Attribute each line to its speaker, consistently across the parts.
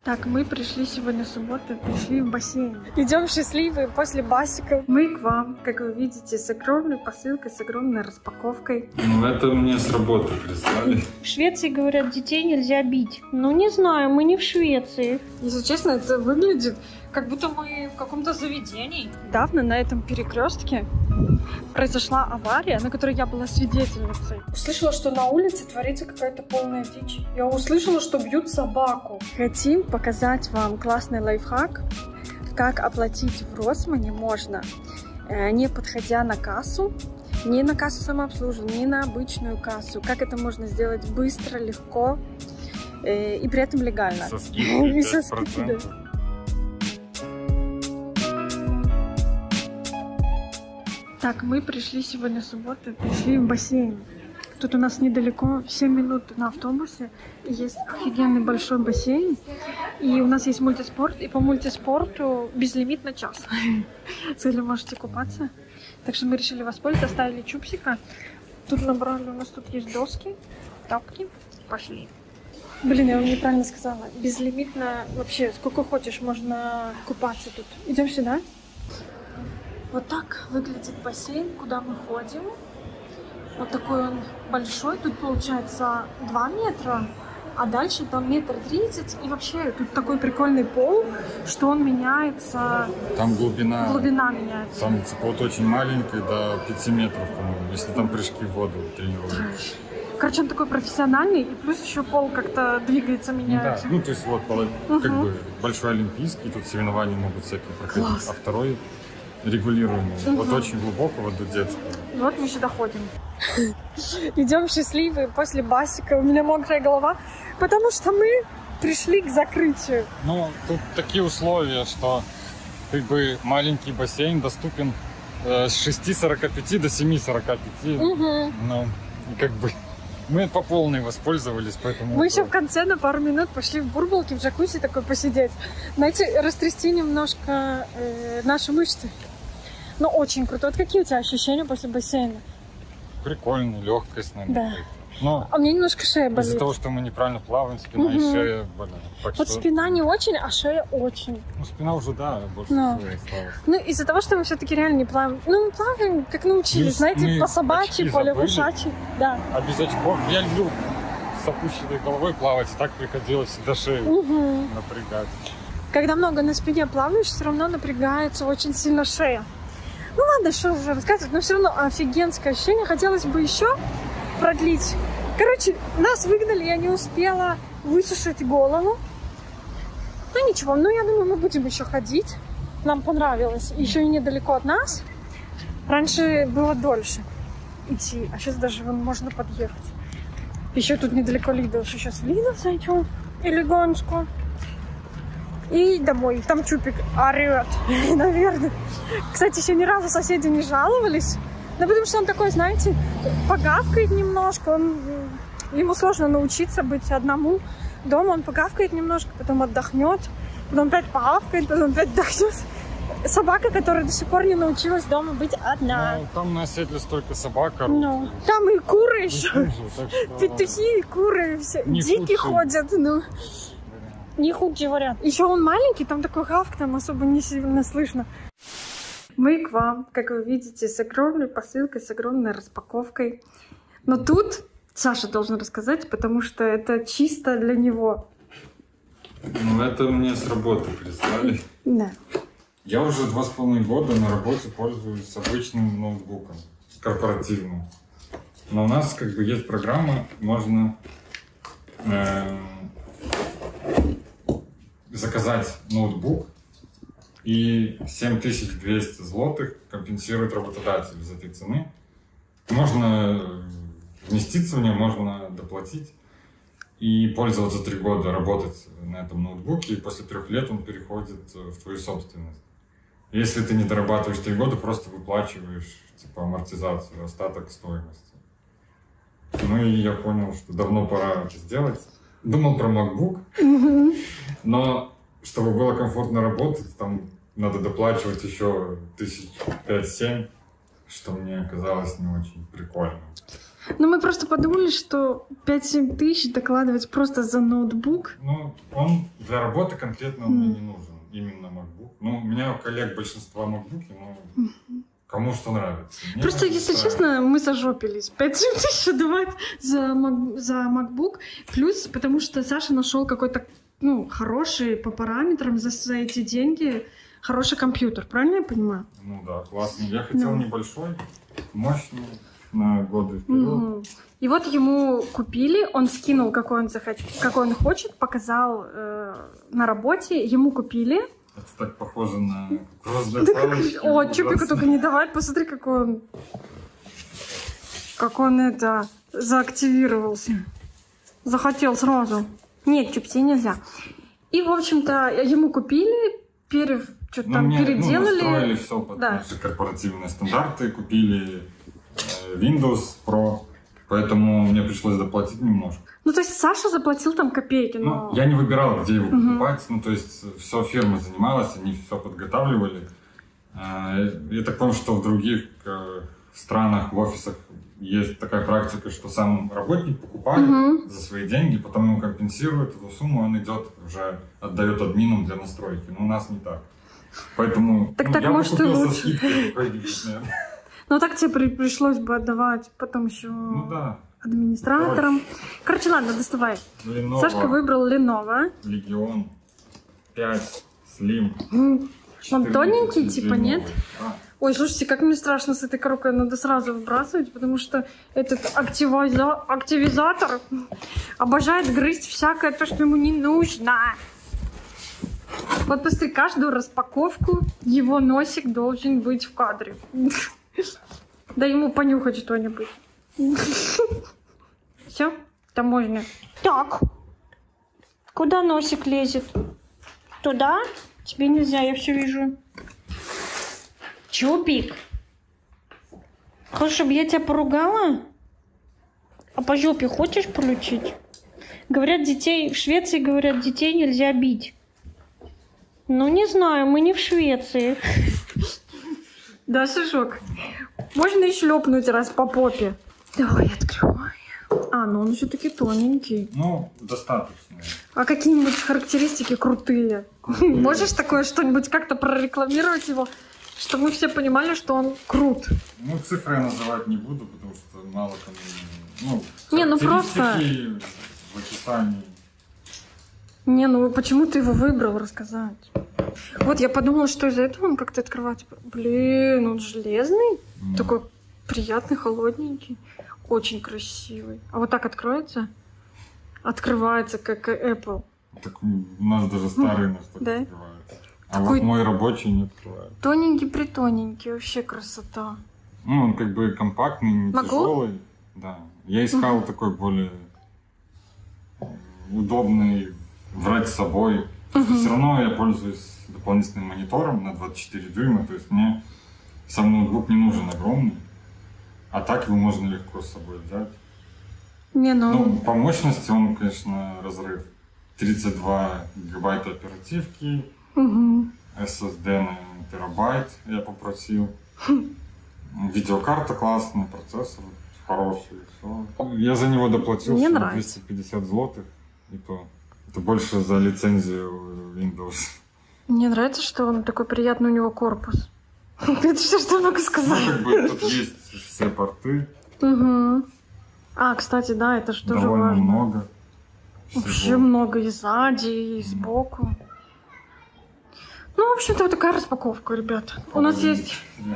Speaker 1: Так, мы пришли сегодня в субботу, пришли в бассейн. Идем счастливые после басиков. Мы к вам, как вы видите, с огромной посылкой, с огромной распаковкой.
Speaker 2: Ну, это мне с работы прислали.
Speaker 3: В Швеции, говорят, детей нельзя бить. Ну, не знаю, мы не в Швеции.
Speaker 1: Если честно, это выглядит, как будто мы в каком-то заведении. Давно на этом перекрестке произошла авария, на которой я была свидетельницей. Услышала, что на улице творится какая-то полная дичь. Я услышала, что бьют собаку. Хотим показать вам классный лайфхак, как оплатить в Росмане можно, не подходя на кассу, не на кассу самообслуживания, не на обычную кассу. Как это можно сделать быстро, легко и при этом легально.
Speaker 2: Со скидкой 5%.
Speaker 1: Так, мы пришли сегодня в субботу, пришли в бассейн. Тут у нас недалеко, 7 минут на автобусе. Есть офигенный большой бассейн. И у нас есть мультиспорт. И по мультиспорту безлимит на час. Если можете купаться. Так что мы решили воспользоваться, оставили чупсика. Тут набрали, у нас тут есть доски, тапки. Пошли. Блин, я вам неправильно сказала. Безлимитно вообще, сколько хочешь, можно купаться тут. Идем сюда. Вот так выглядит бассейн, куда мы ходим. Вот такой он большой. Тут получается 2 метра, а дальше там 1,30 м. И вообще тут такой прикольный пол, что он меняется.
Speaker 2: Там глубина
Speaker 1: меняется.
Speaker 2: Там вот очень маленький, до 5 метров, по-моему, если там прыжки в воду тренируются.
Speaker 1: Короче, он такой профессиональный, и плюс еще пол как-то двигается, меняется.
Speaker 2: Да, ну то есть вот как бы большой олимпийский, тут соревнования могут всякие проходить. Класс. А второй регулируемый. Вот очень глубокого до детского.
Speaker 1: Вот мы сюда ходим. Идем счастливые после басика. У меня мокрая голова, потому что мы пришли к закрытию.
Speaker 2: Ну, тут такие условия, что как бы маленький бассейн доступен с 6:45 до 7:45. Ну, и как бы мы по полной воспользовались, поэтому...
Speaker 1: Мы еще в конце на пару минут пошли в бурбалки, в джакузи такой посидеть. Знаете, растрясти немножко наши мышцы. Ну, очень круто. Вот какие у тебя ощущения после бассейна?
Speaker 2: Прикольно, легкость, наверное.
Speaker 1: Да.
Speaker 2: Но
Speaker 1: а мне немножко шея болит.
Speaker 2: Из-за того, что мы неправильно плаваем, спина и шея болят.
Speaker 1: Вот спина не очень, а шея очень.
Speaker 2: Ну, спина уже, да, больше всего осталось.
Speaker 1: Ну, из-за того, что мы все-таки реально не плаваем. Ну, мы плаваем, как научились, знаете, по собачьи, по лягушачьи. Да.
Speaker 2: А без очков я люблю с опущенной головой плавать, и так приходилось всегда шею напрягать.
Speaker 1: Когда много на спине плаваешь, все равно напрягается очень сильно шея. Ну ладно, что уже рассказывать, но все равно офигенское ощущение. Хотелось бы еще продлить. Короче, нас выгнали, я не успела высушить голову. Ну ничего, ну я думаю, мы будем еще ходить. Нам понравилось. Еще и недалеко от нас. Раньше было дольше идти, а сейчас даже можно подъехать. Еще тут недалеко Lidl. Сейчас в Lidl зайдем элегантно. И домой. Там Чупик орет, наверное. Кстати, еще ни разу соседи не жаловались. Ну, потому что он такой, знаете, погавкает немножко. Ему сложно научиться быть одному дома. Он погавкает немножко, потом отдохнет. Потом опять погавкает, потом опять отдохнет. Собака, которая до сих пор не научилась дома быть одна.
Speaker 2: Ну, там на оседле столько собак.
Speaker 1: Ну, там и куры еще.
Speaker 2: Что...
Speaker 1: Петухи и куры все. Дикие ходят, ну. Не худшие вариант. Еще он маленький, там такой гавк, там особо не сильно слышно. Мы к вам, как вы видите, с огромной посылкой, с огромной распаковкой. Но тут Саша должен рассказать, потому что это чисто для него.
Speaker 2: Ну, это мне с работы прислали.
Speaker 1: Да.
Speaker 2: Я уже 2,5 года на работе пользуюсь обычным ноутбуком, корпоративным. Но у нас как бы есть программа, можно заказать ноутбук, и 7200 злотых компенсирует работодатель из этой цены. Можно вместиться в нее, можно доплатить и пользоваться 3 года, работать на этом ноутбуке, и после 3 лет он переходит в твою собственность. Если ты не дорабатываешь 3 года, просто выплачиваешь типа амортизацию, остаток стоимости. Ну и я понял, что давно пора это сделать. Думал про MacBook, но чтобы было комфортно работать, там надо доплачивать еще 5-7 000, что мне казалось не очень прикольным.
Speaker 1: Ну, мы просто подумали, что 5-7 тысяч докладывать просто за ноутбук.
Speaker 2: Ну, он для работы конкретно мне не нужен. Именно MacBook. Ну, у меня у коллег большинство MacBook'и, но кому что нравится. Мне
Speaker 1: просто, если честно, мы зажопились. 5-7 тысяч отдавать за MacBook. Плюс, потому что Саша нашел какой-то, ну, хороший по параметрам за эти деньги, хороший компьютер. Правильно я понимаю?
Speaker 2: Ну да, классный. Я хотел небольшой, мощный, на годы вперед.
Speaker 1: И вот ему купили, он скинул, какой он хочет, показал на работе, ему купили.
Speaker 2: Это так похоже на кукурузные палочки.
Speaker 1: О, чупику только не давай, посмотри, как он это заактивировался. Захотел сразу. Нет, чупси нельзя. И, в общем-то, ему купили, что-то там переделали.
Speaker 2: Настроили все под наши корпоративные стандарты, купили Windows Pro, поэтому мне пришлось доплатить немножко.
Speaker 1: Ну, то есть Саша заплатил там копейки, но...
Speaker 2: Ну, я не выбирал, где его покупать, ну, то есть все фирма занималась, они все подготавливали. Я так понял, что в других странах, в офисах есть такая практика, что сам работник покупает за свои деньги, потом ему компенсируют эту сумму, он идет уже, отдает админам для настройки. Но у нас не так. Поэтому
Speaker 1: так,
Speaker 2: я
Speaker 1: может,
Speaker 2: бы купил
Speaker 1: лучше.
Speaker 2: со скидкой какой-нибудь, наверное.
Speaker 1: Ну, так тебе пришлось бы отдавать потом еще администраторам. Короче, ладно, доставай.
Speaker 2: Lenovo.
Speaker 1: Сашка выбрал Lenovo.
Speaker 2: Legion 5 Slim.
Speaker 1: Он тоненький, типа, нет?
Speaker 2: Да.
Speaker 1: Ой, слушайте, как мне страшно с этой коробкой, надо сразу выбрасывать, потому что этот активизатор обожает грызть всякое то, что ему не нужно. Вот посмотри, каждую распаковку его носик должен быть в кадре. Дай ему понюхать что-нибудь. Все, там можно. Так, куда носик лезет? Туда? Тебе нельзя, я все вижу. Чупик, хочешь, чтобы я тебя поругала? А по жопе хочешь получить? Говорят, детей в Швеции, говорят, детей нельзя бить. Ну, не знаю, мы не в Швеции. Да, Шишок. Можно и шлепнуть раз по попе. Давай, открывай. Ну он все-таки тоненький.
Speaker 2: Ну, достаточно.
Speaker 1: А какие-нибудь характеристики крутые? Можешь такое что-нибудь как-то прорекламировать его, чтобы мы все понимали, что он крут?
Speaker 2: Ну, цифры я называть не буду, потому что мало там...
Speaker 1: Ну, просто...
Speaker 2: в описании.
Speaker 1: Почему ты его выбрал, рассказать? Вот, я подумала, что из-за этого он как-то открывать... Блин, он железный. Такой приятный, холодненький. Очень красивый. А вот так откроется? Открывается, как Apple.
Speaker 2: Так у нас даже старый наш так открывается. А вот мой рабочий не открывает.
Speaker 1: Тоненький-притоненький. Вообще красота.
Speaker 2: Ну, он как бы компактный, не тяжелый. Да. Я искал такой более удобный брать с собой. Все равно я пользуюсь дополнительным монитором на 24 дюйма. То есть мне сам ноутбук не нужен огромный. А так его можно легко с собой взять. Ну, по мощности он, конечно, разрыв. 32 гигабайта оперативки, SSD на терабайт я попросил. Видеокарта классная, процессор хороший. Все. Я за него доплатил 250 злотых. И то. Это больше за лицензию Windows. Мне нравится, что он такой приятный, у него корпус. Это все, что я могу сказать. Ну, как бы тут есть все порты. Кстати, да, это что же важно. Довольно много. Вообще много и сзади, и сбоку. Ну, в общем-то, вот такая распаковка, ребят. У нас есть...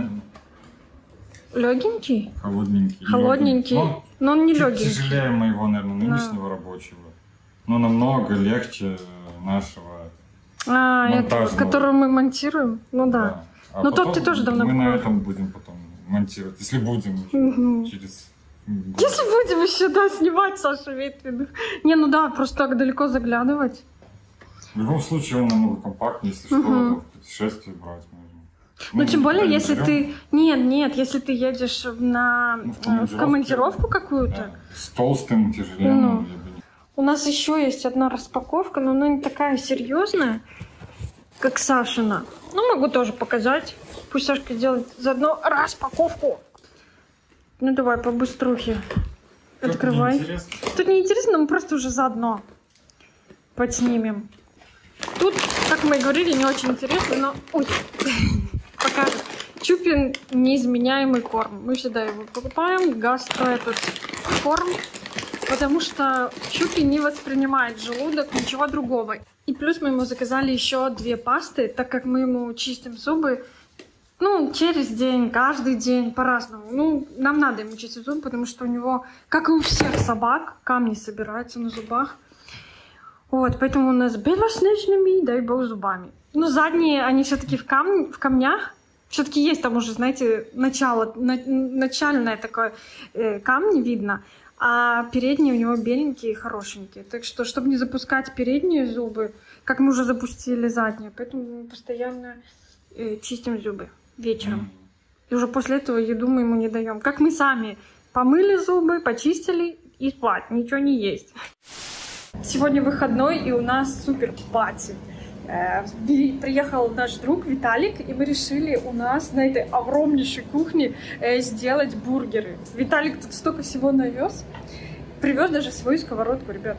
Speaker 2: Легенький? Холодненький. Холодненький. Но он не легенький. Тяжелее моего, наверное, нынешнего рабочего. Но намного легче нашего монтажного. Который мы монтируем? Ну да. Но тот ты тоже давно... Мы на этом будем потом монтировать. Если будем через... Если будем еще, снимать, Саша Ветвин. Просто так далеко заглядывать. В любом случае он намного компактнее, если что, то в путешествие брать можно. Тем более, если ты... Нет, если ты едешь в командировку какую-то. Да. С толстым, тяжеленным. У нас еще есть одна распаковка, но она не такая серьезная, как Сашина. Могу тоже показать. Пусть Сашка делает заодно распаковку. Давай, по быструхе.
Speaker 1: Открывай. Тут не интересно, мы просто уже заодно подснимем. Тут, как мы и говорили, не очень интересно, но... Ой, покажем. Чупин неизменяемый корм. Мы всегда его покупаем, гастро этот корм, потому что Чупин не воспринимает желудок, ничего другого. И плюс мы ему заказали еще 2 пасты, так как мы ему чистим зубы, ну, через день, каждый день, по-разному. Ну, нам надо ему чистить зубы, потому что у него, как и у всех собак, камни собираются на зубах. Вот, поэтому у нас белоснежными, дай бог, зубами. Ну, задние, они все-таки в камнях. Все-таки есть там уже, знаете, начальное такое камни видно, а передние у него беленькие и хорошенькие. Так что, чтобы не запускать передние зубы, как мы уже запустили задние, поэтому мы постоянно чистим зубы вечером. И уже после этого еду мы ему не даем. Как мы сами помыли зубы, почистили и спать, ничего не есть. Сегодня выходной, и у нас супер пати. Приехал наш друг Виталик, и мы решили у нас на этой огромнейшей кухне сделать бургеры. Виталик тут столько всего навез. Привез даже свою сковородку, ребят.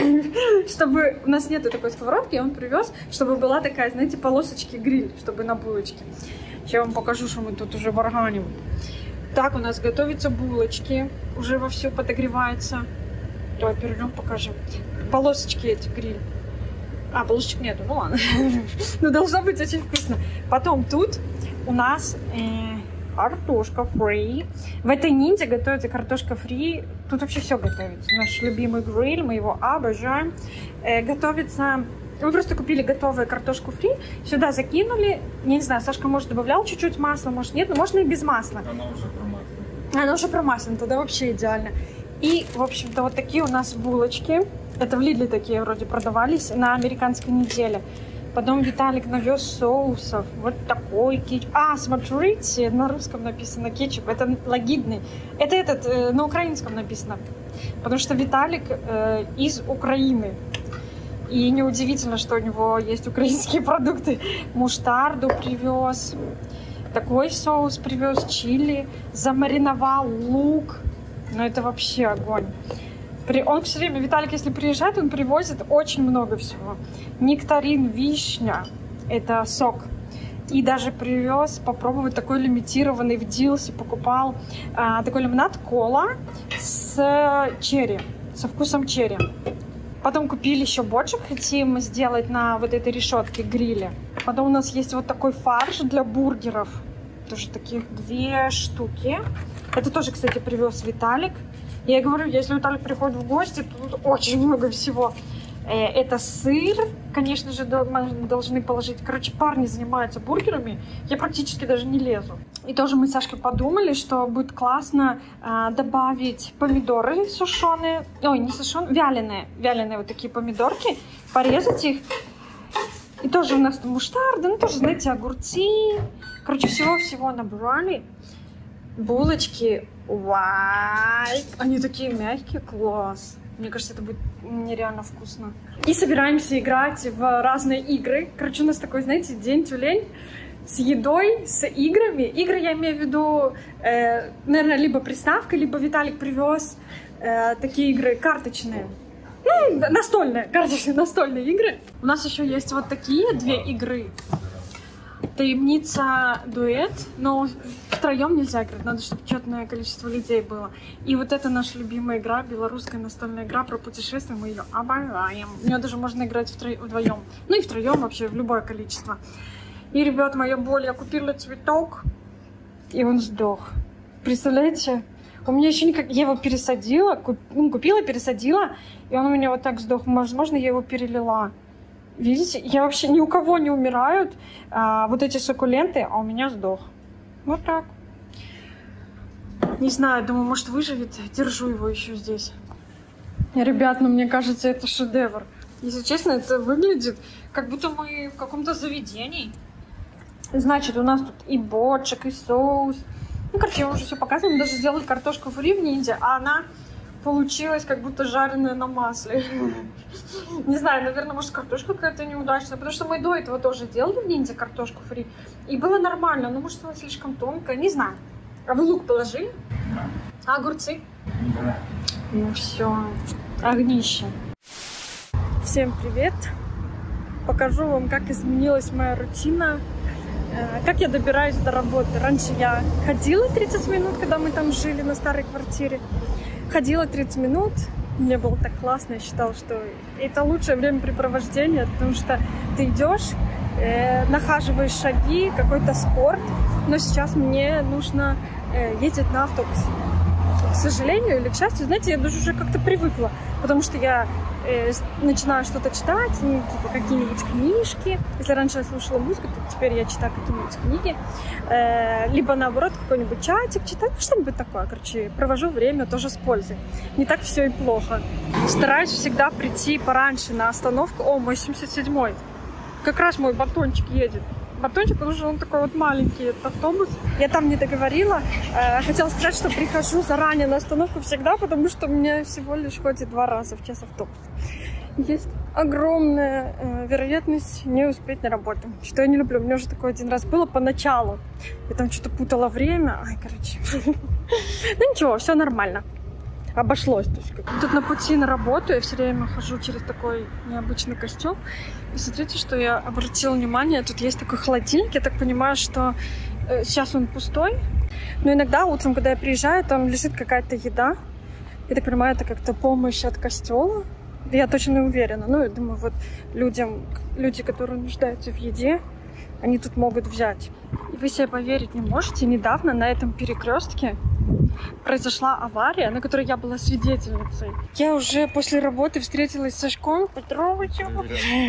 Speaker 1: Чтобы у нас нету такой сковородки, он привез, чтобы была такая, знаете, полосочки гриль, чтобы на булочке. Сейчас я вам покажу, что мы тут уже варганим. Так, у нас готовятся булочки, уже вовсю подогревается. Давай перейдем, покажем. Полосочки эти гриль. А, полосочек нету, ну ладно. Но должно быть очень вкусно. Потом тут у нас картошка фри. В этой ниндзя готовится картошка фри. Тут вообще все готовится. Наш любимый гриль, мы его обожаем. Готовится... Мы просто купили готовую картошку фри, сюда закинули. Я не знаю, Сашка, может, добавлял чуть-чуть масла, может, нет, но можно и без масла.
Speaker 2: Она уже промаслена.
Speaker 1: Она уже промаслена, тогда вообще идеально. И, в общем-то, вот такие у нас булочки. Это в Лидле такие вроде продавались на американской неделе. Потом Виталик навез соусов. Вот такой кетчуп. А, смотрите, на русском написано кетчуп. Это лагидный. Это этот, на украинском написано. Потому что Виталик из Украины. И неудивительно, что у него есть украинские продукты. Муштарду привез. Такой соус привез, чили. Замариновал лук. Ну это вообще огонь. Он все время, Виталик, если приезжает, он привозит очень много всего. Нектарин, вишня, это сок. И даже привез попробовать такой лимитированный в Дилсе, покупал такой лимонад кола с черри, со вкусом черри. Потом купили еще бочек, хотим сделать на вот этой решетке гриля. Потом у нас есть вот такой фарш для бургеров. Тоже таких 2 штуки. Это тоже, кстати, привез Виталик. Я говорю, если Виталик приходит в гости, то тут очень много всего. Это сыр, конечно же, должны положить. Короче, парни занимаются бургерами. Я практически даже не лезу. И тоже мы с Сашкой подумали, что будет классно добавить помидоры сушеные. Ой, не сушеные, вяленые. Вяленые вот такие помидорки. Порезать их. И тоже у нас там муштарда, ну тоже, знаете, огурцы. Короче, всего-всего набрали. Булочки, вау, они такие мягкие, класс. Мне кажется, это будет нереально вкусно. И собираемся играть в разные игры. Короче, у нас такой, знаете, день-тюлень с едой, с играми. Игры я имею в виду, наверное, либо приставка, либо Виталик привез такие игры карточные. Ну, настольные, карточные, настольные игры. У нас еще есть вот такие 2 игры. Таемница, дуэт, но втроем нельзя играть, надо, чтобы четное количество людей было. И вот это наша любимая игра, белорусская настольная игра про путешествия, мы ее обожаем. В нее даже можно играть вдвоем, ну и втроем вообще, в любое количество. И, ребят, моя боль, я купила цветок, и он сдох. Представляете? У меня еще никак... Я его пересадила, купила, пересадила, и он у меня вот так сдох. Возможно, я его перелила. Видите, я вообще ни у кого не умирают вот эти суккуленты, а у меня сдох. Вот так. Не знаю, думаю, может выживет. Держу его еще здесь. Ребят, ну мне кажется, это шедевр. Если честно, это выглядит, как будто мы в каком-то заведении. Значит, у нас тут и бочек, и соус. Ну, короче, я уже все показывала. Мы даже сделали картошку фри в ниндзя, а она получилась как будто жареная на масле. Не знаю, наверное, может, картошка какая-то неудачная, потому что мы до этого тоже делали в ниндзя картошку фри, и было нормально, но может, она слишком тонкая, не знаю. А вы лук положили? А огурцы?
Speaker 2: Да.
Speaker 1: Ну все, огнище. Всем привет! Покажу вам, как изменилась моя рутина, как я добираюсь до работы. Раньше я ходила 30 минут, когда мы там жили на старой квартире. Ходила 30 минут, мне было так классно, я считала, что это лучшее времяпрепровождение, потому что ты идешь, нахаживаешь шаги, какой-то спорт, но сейчас мне нужно ездить на автобусе. К сожалению или к счастью, знаете, я даже уже как-то привыкла, потому что я начинаю что-то читать, ну, типа какие-нибудь книжки. Если раньше я слушала музыку, то теперь я читаю какие-нибудь книги, либо наоборот какой-нибудь чатик читаю, что-нибудь такое. Короче, провожу время тоже с пользой. Не так все и плохо. Стараюсь всегда прийти пораньше на остановку. О, мой 77-й. Как раз мой батончик едет. Батончик, потому что он такой вот маленький, этот автобус. Я там не договорила. Хотела сказать, что прихожу заранее на остановку всегда, потому что у меня всего лишь ходит 2 раза в час автобус. Есть огромная вероятность не успеть на работу, что я не люблю. У меня уже такое один раз было поначалу. Я там что-то путала время. Ай, короче. Ну ничего, все нормально. Обошлось. То есть, тут на пути на работу я все время хожу через такой необычный костюм. И смотрите, что я обратила внимание. Тут есть такой холодильник. Я так понимаю, что сейчас он пустой. Но иногда утром, когда я приезжаю, там лежит какая-то еда. Я так понимаю, это как-то помощь от костела. Я точно не уверена. Ну, я думаю, вот люди, которые нуждаются в еде, они тут могут взять. И вы себе поверить не можете, недавно на этом перекрестке произошла авария, на которой я была свидетельницей. Я уже после работы встретилась с Сашком Петровичем.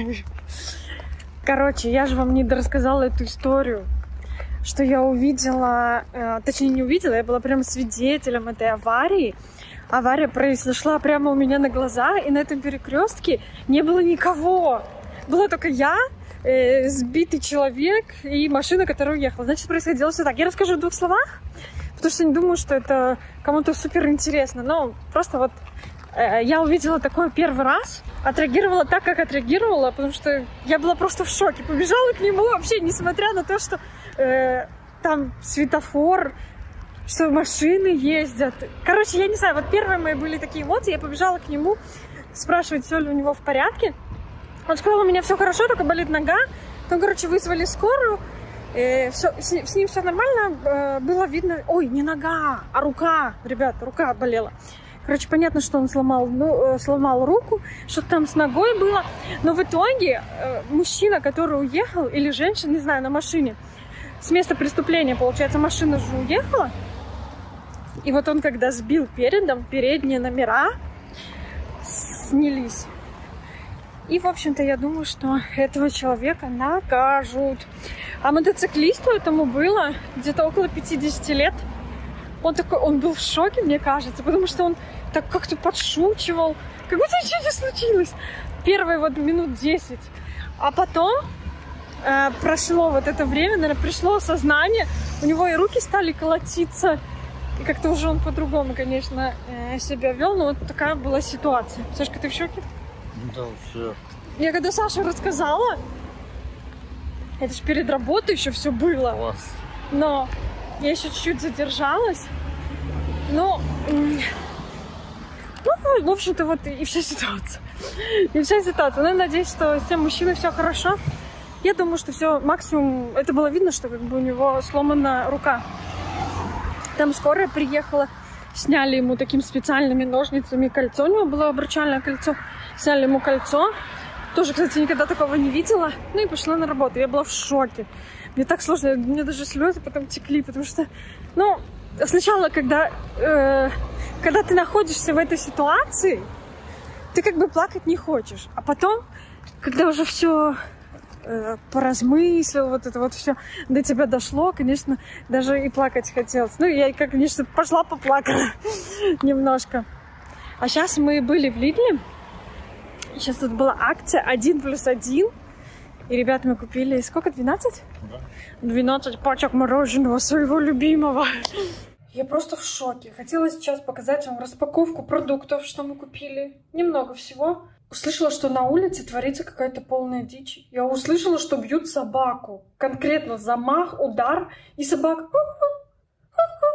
Speaker 1: Короче, я же вам не дорассказала эту историю, что я увидела, точнее не увидела, я была прям свидетелем этой аварии. Авария произошла прямо у меня на глаза, и на этом перекрестке не было никого. Была только я, сбитый человек и машина, которая уехала. Значит, происходило все так. Я расскажу в 2 словах, потому что не думаю, что это кому-то супер интересно. Но просто вот я увидела такое первый раз, отреагировала так, как отреагировала, потому что я была просто в шоке. Побежала к нему вообще, несмотря на то, что там светофор, что машины ездят. Короче, я не знаю, вот первые мои были такие эмоции. Я побежала к нему, спрашивать, все ли у него в порядке. Он сказал, у меня все хорошо, только болит нога. Там, короче, вызвали скорую. С ним все нормально. Было видно... Ой, не нога, а рука. Ребята, рука болела. Короче, понятно, что он сломал руку. Что-то там с ногой было. Но в итоге мужчина, который уехал, или женщина, не знаю, на машине, с места преступления, получается, машина же уехала. И вот он, когда сбил передом, передние номера снялись. И, в общем-то, я думаю, что этого человека накажут. А мотоциклисту этому было где-то около 50 лет. Он был в шоке, мне кажется, потому что он так как-то подшучивал. Как будто ничего не случилось. Первые вот минут 10. А потом прошло вот это время, наверное, пришло сознание. У него и руки стали колотиться. И как-то уже он по-другому, конечно, себя вел. Но вот такая была ситуация. Сашка, ты в шоке?
Speaker 2: Да, вообще.
Speaker 1: Я когда Саше рассказала, это же перед работой еще все было.
Speaker 2: Класс.
Speaker 1: Но я еще чуть-чуть задержалась. Ну, в общем-то, вот и вся ситуация. Ну, я надеюсь, что с тем мужчиной все хорошо. Я думаю, что все, максимум, это было видно, что как бы у него сломана рука. Там скорая приехала, сняли ему такими специальными ножницами кольцо, у него было обручальное кольцо, сняли ему кольцо. Тоже, кстати, никогда такого не видела. Ну и пошла на работу. Я была в шоке. Мне так сложно, мне даже слезы потом текли, потому что, ну, сначала, когда ты находишься в этой ситуации, ты как бы плакать не хочешь. А потом, когда уже все поразмыслил, вот это вот все до тебя дошло, конечно, даже и плакать хотелось. Ну, я, конечно, пошла поплакала немножко. А сейчас мы были в Лидле. Сейчас тут была акция 1+1. И, ребят, мы купили сколько? 12?
Speaker 2: Да.
Speaker 1: 12 пачек мороженого своего любимого. Я просто в шоке. Хотела сейчас показать вам распаковку продуктов, что мы купили. Немного всего. Услышала, что на улице творится какая-то полная дичь. Я услышала, что бьют собаку. Конкретно замах, удар, и собака...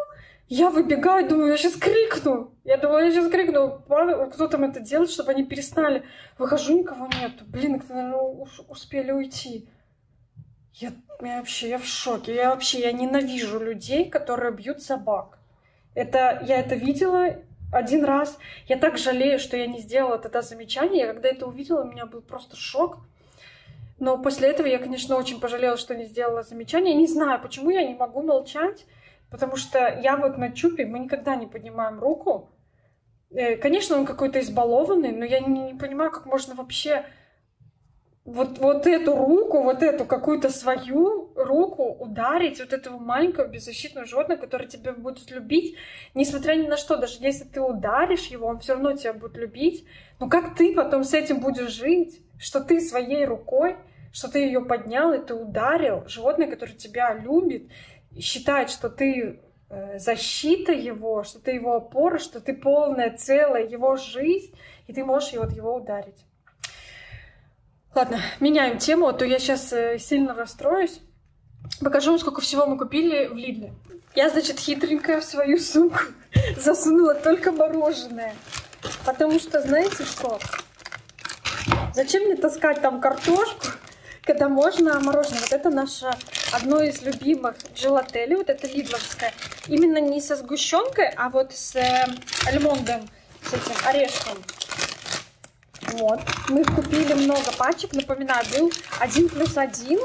Speaker 1: Я выбегаю, думаю, я сейчас крикну. Я думаю, я сейчас крикну, кто там это делает, чтобы они перестали. Выхожу, никого нету. Блин, наверное, успели уйти. Я в шоке. Я ненавижу людей, которые бьют собак. Я это видела один раз. Я так жалею, что я не сделала тогда замечание. Я когда это увидела, у меня был просто шок. Но после этого я, конечно, очень пожалела, что не сделала замечание. Я не знаю, почему я не могу молчать. Потому что я вот на Чупе, мы никогда не поднимаем руку. Конечно, он какой-то избалованный, но я не понимаю, как можно вообще вот эту руку, вот эту какую-то свою руку ударить вот этого маленького беззащитного животного, которое тебя будет любить, несмотря ни на что. Даже если ты ударишь его, он все равно тебя будет любить. Но как ты потом с этим будешь жить? Что ты своей рукой, что ты ее поднял и ты ударил животное, которое тебя любит, считает, что ты защита его, что ты его опора, что ты полная, целая его жизнь, и ты можешь его ударить. Ладно, меняем тему, а то я сейчас сильно расстроюсь. Покажу вам, сколько всего мы купили в Лидле. Я, значит, хитренькая в свою сумку засунула только мороженое. Потому что, знаете что? Зачем мне таскать там картошку, когда можно мороженое? Вот это наше одно из любимых джелатели, вот это лидловское. Именно не со сгущенкой, а вот с альмондом, с этим орешком. Вот. Мы купили много пачек. Напоминаю, был 1+1.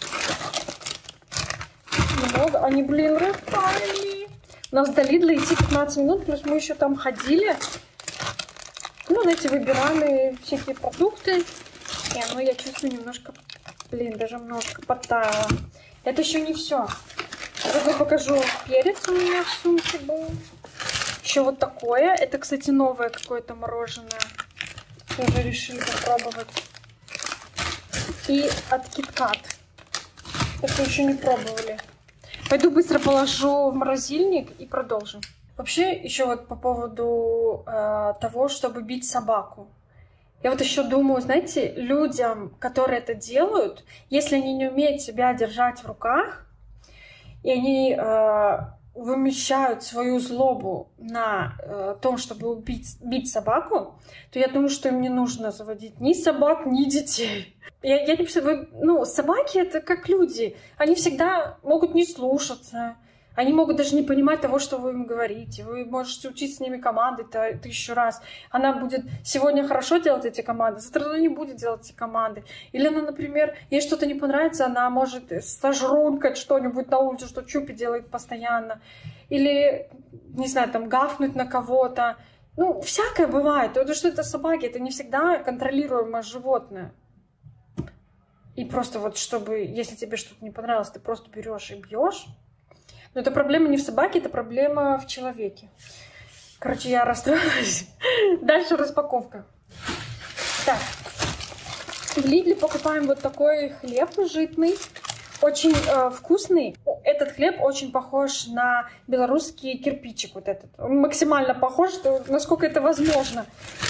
Speaker 1: Много. Они, блин, растаяли. У нас до Лидла идти 15 минут, плюс мы еще там ходили. Ну, знаете, выбирали всякие продукты. И оно, я чувствую, немножко, блин, даже немножко подтаяло. Это еще не все. Я покажу, перец у меня в сумке был. Еще вот такое. Это, кстати, новое какое-то мороженое. Тоже решили попробовать. И от KitKat. Это еще не пробовали. Пойду быстро положу в морозильник и продолжим. Вообще, еще вот по поводу того, чтобы бить собаку. Я вот еще думаю, знаете, людям, которые это делают, если они не умеют себя держать в руках, и они вымещают свою злобу на том, чтобы бить собаку, то я думаю, что им не нужно заводить ни собак, ни детей. Я не представляю, ну, собаки это как люди. Они всегда могут не слушаться. Они могут даже не понимать того, что вы им говорите. Вы можете учить с ними команды 1000 раз. Она будет сегодня хорошо делать эти команды, завтра она не будет делать эти команды. Или она, например, ей что-то не понравится, она может сожрункать что-нибудь на улице, что Чупи делает постоянно. Или, не знаю, там гавкнуть на кого-то. Ну, всякое бывает. Потому что это собаки, это не всегда контролируемое животное. И просто вот чтобы, если тебе что-то не понравилось, ты просто берешь и бьешь. Но это проблема не в собаке, это проблема в человеке. Короче, я расстроилась. Дальше распаковка. Так. В Лидле покупаем вот такой хлеб житный. Очень вкусный. Этот хлеб очень похож на белорусский кирпичик. Вот этот. Он максимально похож, насколько это возможно.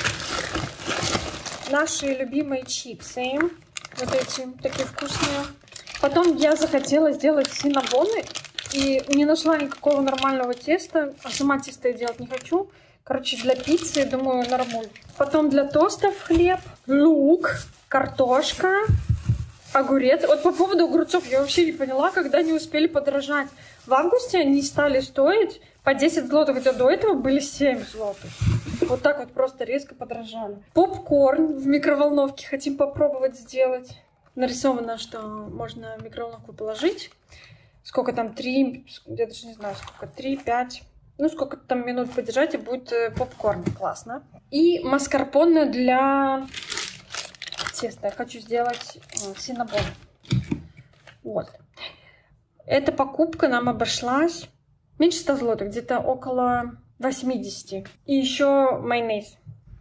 Speaker 1: Наши любимые чипсы. Вот эти, такие вкусные. Потом я захотела сделать синнабоны. И не нашла никакого нормального теста. А сама тесто я делать не хочу. Короче, для пиццы, думаю, нормально. Потом для тостов хлеб, лук, картошка, огурец. Вот по поводу огурцов я вообще не поняла, когда они успели подорожать. В августе они стали стоить по 10 злотых, хотя до этого были 7 злотых. Вот так вот просто резко подорожали. Попкорн в микроволновке хотим попробовать сделать. Нарисовано, что можно в микроволновку положить. Сколько там, 3, я даже не знаю, сколько, 3-5, ну, сколько там минут подержать, и будет попкорн. Классно. И маскарпоне для теста. Я хочу сделать синнабон. Вот. Эта покупка нам обошлась меньше 100 злотых, где-то около 80. И еще майонез.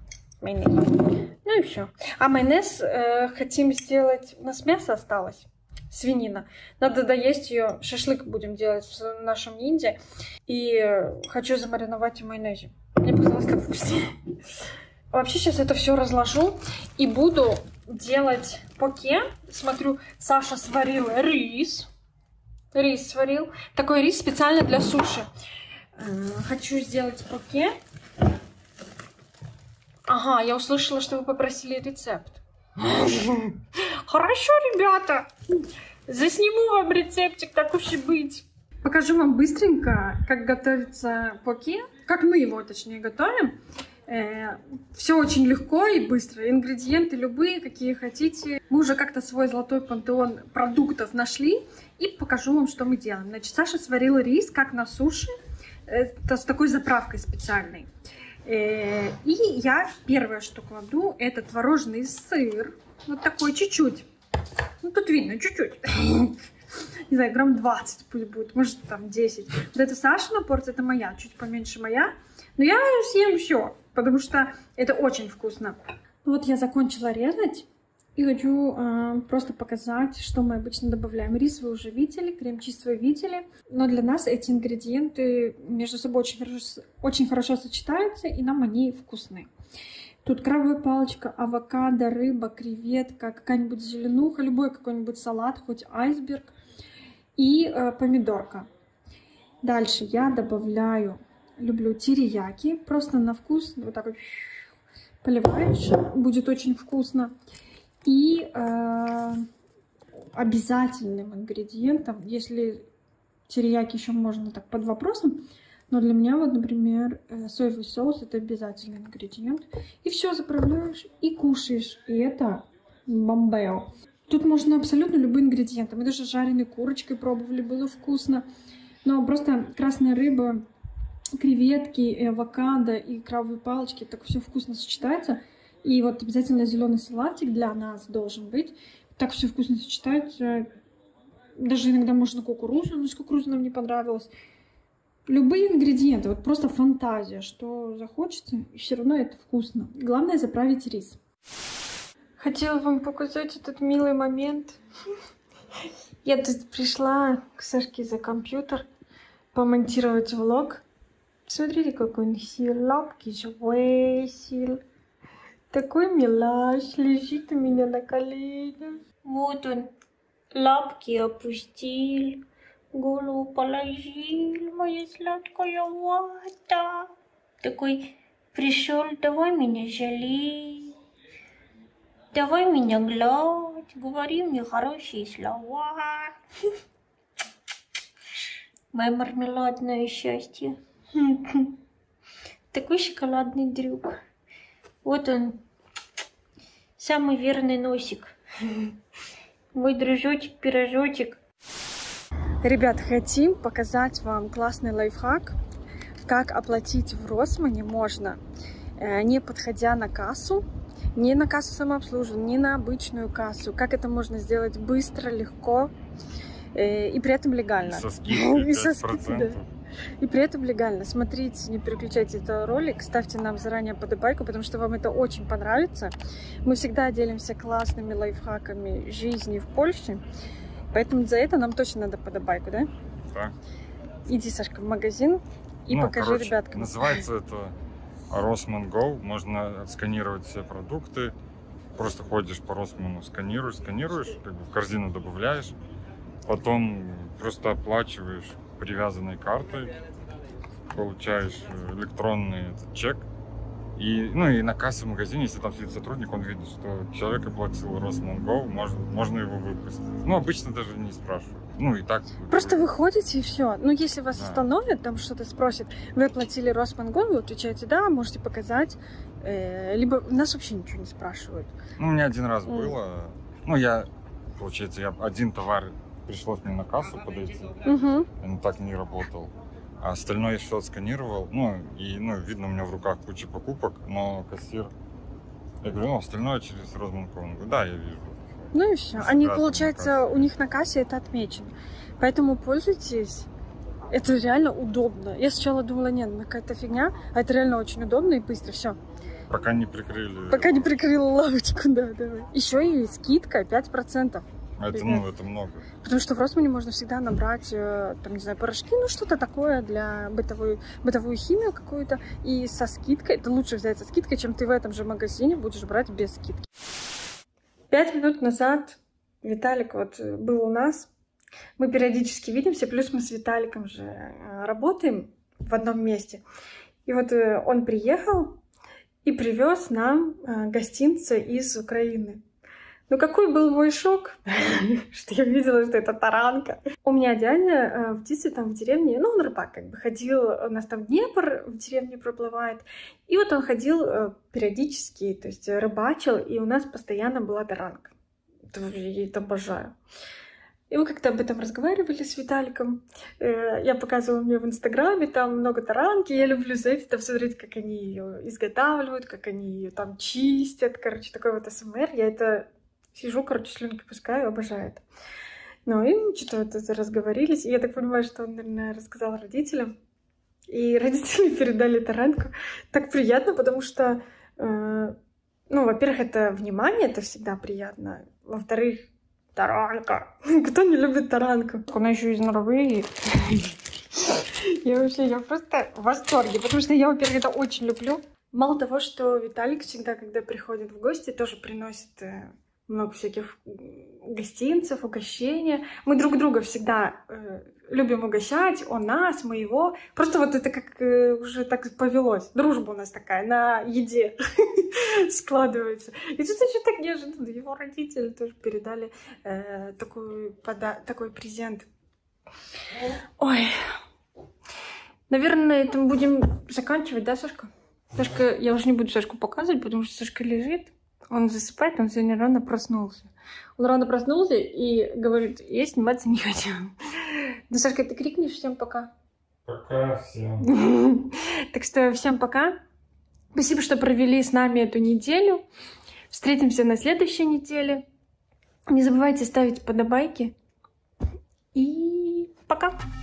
Speaker 1: Ну и все. А майонез хотим сделать, у нас мясо осталось. Свинина. Надо доесть ее. Шашлык будем делать в нашем ниндзя. И хочу замариновать в майонезе. Мне показалось так вкуснее. Вообще сейчас это все разложу. И буду делать поке. Смотрю, Саша сварил рис. Рис сварил. Такой рис специально для суши. Хочу сделать поке. Ага, я услышала, что вы попросили рецепт. Хорошо, ребята. Засниму вам рецептик, так уж и быть. Покажу вам быстренько, как готовится поке. Как мы его, точнее, готовим. Все очень легко и быстро. Ингредиенты любые, какие хотите. Мы уже как-то свой золотой пантеон продуктов нашли. И покажу вам, что мы делаем. Значит, Саша сварила рис, как на суши. Это с такой заправкой специальной. И я первое, что кладу, это творожный сыр. Вот такой чуть-чуть. Ну, тут видно, чуть-чуть. Не знаю, грамм 20 пусть будет, может там 10. Вот это Сашина порция, это моя, чуть поменьше моя. Но я съем все, потому что это очень вкусно. Вот я закончила резать. И хочу просто показать, что мы обычно добавляем. Рис вы уже видели, крем-чиз вы видели. Но для нас эти ингредиенты между собой очень хорошо сочетаются, и нам они вкусны. Тут крабовая палочка, авокадо, рыба, креветка, какая-нибудь зеленуха, любой какой-нибудь салат, хоть айсберг. И помидорка. Дальше я добавляю, люблю терияки, просто на вкус. Вот так вот поливаешь, будет очень вкусно. И обязательным ингредиентом, если терияки еще можно так под вопросом, но для меня вот, например, соевый соус это обязательный ингредиент. И все заправляешь и кушаешь. И это бомбео. Тут можно абсолютно любые ингредиенты. Мы даже жареной курочкой пробовали, было вкусно. Но просто красная рыба, креветки, и авокадо, и крабовые палочки, так все вкусно сочетается. И вот обязательно зеленый салатик для нас должен быть. Так все вкусно сочетается. Даже иногда можно кукурузу, но с кукурузой нам не понравилось. Любые ингредиенты, вот просто фантазия, что захочется, и все равно это вкусно. Главное заправить рис. Хотела вам показать этот милый момент. Я тут пришла к Сашке за компьютер помонтировать влог. Смотрите, какой он сил, лапки живые сил. Такой милаш, лежит у меня на коленях. Вот он, лапки опустил, голову положил, моя сладкая вата. Такой пришел, давай меня жалей, давай меня гладь, говори мне хорошие слова. Мое мармеладное счастье. Такой шоколадный дрюк. Вот он, самый верный носик. Мой дружочек, пирожочек. Ребят, хотим показать вам классный лайфхак, как оплатить в Росмане можно, не подходя на кассу, не на кассу самообслуживания, не на обычную кассу. Как это можно сделать быстро, легко и при этом легально.
Speaker 2: Со скидкой 5%.
Speaker 1: И при этом легально. Смотрите, не переключайте этот ролик, ставьте нам заранее подобайку, потому что вам это очень понравится. Мы всегда делимся классными лайфхаками жизни в Польше, поэтому за это нам точно надо подобайку, да?
Speaker 2: Да.
Speaker 1: Иди, Сашка, в магазин и покажи ребяткам.
Speaker 2: Называется это Rossmann Go. Можно отсканировать все продукты. Просто ходишь по Rossmann, сканируешь, как бы в корзину добавляешь, потом просто оплачиваешь привязанной картой, получаешь электронный чек, и, ну, и на кассе в магазине, если там сидит сотрудник, он видит, что человек оплатил Rossmann Go, можно его выпустить. Ну, обычно даже не спрашивают. Ну, и так.
Speaker 1: Просто вы ходите и все. Ну, если вас остановят, там что-то спросят, вы оплатили Rossmann Go, вы отвечаете, да, можете показать, либо нас вообще ничего не спрашивают.
Speaker 2: Ну, у меня один раз было, ну, получается, один товар пришлось мне на кассу подойти, он так не работал. А остальное я все отсканировал, видно, у меня в руках куча покупок, но кассир, я говорю, остальное через Rossmann Go. Он говорит, да, я вижу.
Speaker 1: Ну и все. Они, получается, у них на кассе это отмечено. Поэтому пользуйтесь. Это реально удобно. Я сначала думала, нет, какая-то фигня, а это реально очень удобно и быстро, все.
Speaker 2: Пока не прикрыли.
Speaker 1: Пока не прикрыла лавочку, да, давай. Еще и скидка 5%.
Speaker 2: Это много.
Speaker 1: Потому что в Росмане можно всегда набрать, там, не знаю, порошки, ну что-то такое для бытовую химию какую-то. И со скидкой, это лучше взять со скидкой, чем ты в этом же магазине будешь брать без скидки. 5 минут назад Виталик вот был у нас. Мы периодически видимся, плюс мы с Виталиком же работаем в одном месте. И вот он приехал и привез нам гостинцы из Украины. Ну какой был мой шок, что я видела, что это таранка. У меня дядя в детстве там в деревне, ну он рыбак как бы ходил, у нас там Днепр в деревне проплывает, и вот он ходил периодически, то есть рыбачил, и у нас постоянно была таранка. Я это обожаю. И мы как-то об этом разговаривали с Виталиком. Я показывала мне в Инстаграме, там много таранки. Я люблю, знаете, там смотреть, как они ее изготавливают, как они ее там чистят. Короче, такой вот АСМР. Я это сижу, короче, слюнки пускаю, обожаю это. Ну, и мы что-то вот разговорились. И я так понимаю, что он, наверное, рассказал родителям. И родители передали таранку. Так приятно, потому что, ну, во-первых, это внимание, это всегда приятно. Во-вторых, таранка. Кто не любит таранку? Она еще из Норвегии. Я просто в восторге, потому что я, во-первых, это очень люблю. Мало того, что Виталик всегда, когда приходит в гости, тоже приносит много всяких гостинцев, угощения. Мы друг друга всегда любим угощать, он нас, мы его. Просто вот это как уже так повелось. Дружба у нас такая на еде складывается. И тут еще так неожиданно. Его родители тоже передали такой презент. Ой. Наверное, на этом будем заканчивать, да, Сашка? Сашка, я уже не буду Сашку показывать, потому что Сашка лежит. Он засыпает, он сегодня рано проснулся. Он рано проснулся и говорит, я сниматься не хочу. Ну, Сашка, ты крикнешь всем пока?
Speaker 2: Пока всем.
Speaker 1: Так что всем пока. Спасибо, что провели с нами эту неделю. Встретимся на следующей неделе. Не забывайте ставить подобайки. И пока.